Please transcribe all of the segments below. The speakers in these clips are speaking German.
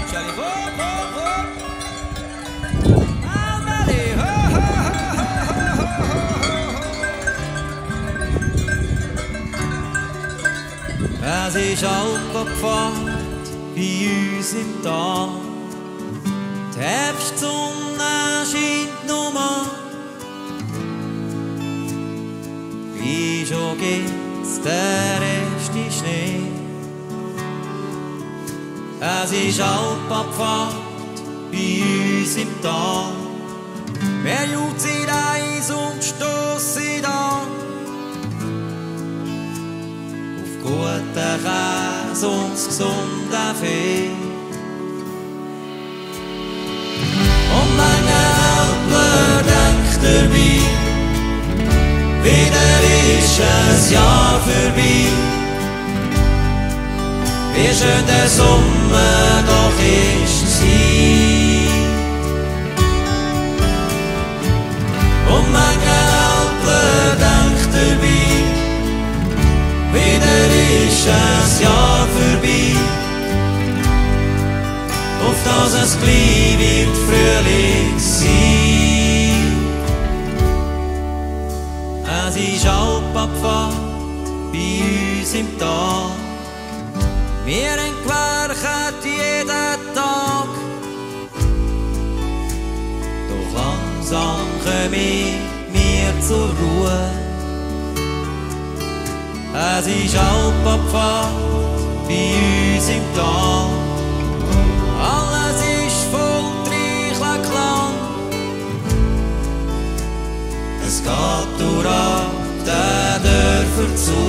Charlie, ho, ho, ho. Allez, ho, ho, ho, ho, ho, ho. Es ist Alpengepfad bei uns im Tal. Die Herbstsonne scheint noch mal. Wie schon gibt's den ersten Schnee. Es ist Alpengepfad bei uns im Tal. Wer jut sie eins und stoss sie an. Auf guten Käse und das gesunde Fee. Und manche Älpler denkt dabei, wieder ist ein Jahr vorbei. Wie schön der Sommer doch ist sie. Und manche Älpler denkt dabei, wieder ist ein Jahr vorbei. Auf das es gleich wird Frühling sein. Es ist Alpengepfad bei uns im Tal. Wir entwerken jeden Tag. Doch langsam kommen wir zur Ruhe. Es ist Alpengepfad bei uns im Tal. Alles ist voll Treicheln Klang. Es geht durch all die Dörfer zu.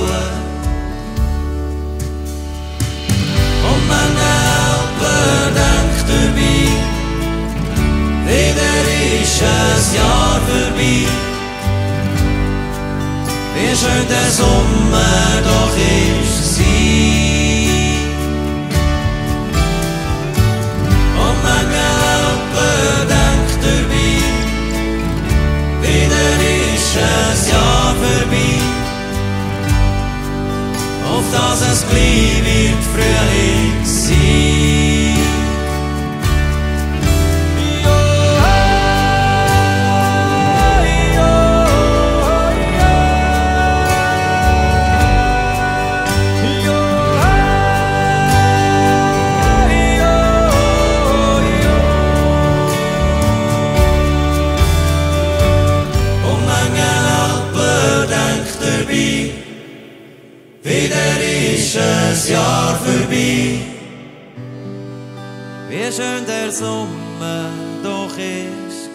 Und manche Älpler denkt dabei, wieder ist ein Jahr vorbei. Wie schön der Sommer doch ist sie. Und manche Älpler denkt dabei, wieder ist ein Jahr vorbei. Auf das es gleich wird Frühling sein. Wieder ist ein Jahr vorbei. Wie schön der Sommer doch ist